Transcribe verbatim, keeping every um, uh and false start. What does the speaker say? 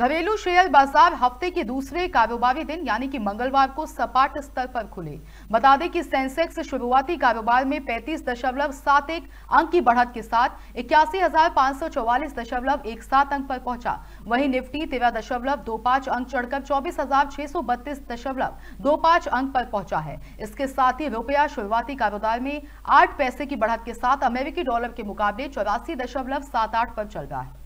घरेलू शेयर बाजार हफ्ते के दूसरे कारोबारी दिन यानी कि मंगलवार को सपाट स्तर पर खुले। बता दें कि सेंसेक्स शुरुआती कारोबार में पैंतीस दशमलव सात एक अंक की बढ़त के साथ इक्यासी हजार पांच सौ चौवालीस दशमलव एक सात अंक पर पहुंचा। वहीं निफ्टी तेरह दशमलव दो पांच अंक चढ़कर चौबीस हजार छह सौ बत्तीस दशमलव दो पांच अंक पर पहुंचा है। इसके साथ ही रुपया शुरुआती कारोबार में आठ पैसे की बढ़त के साथ अमेरिकी डॉलर के मुकाबले चौरासी दशमलव सात आठ पर चल रहा है।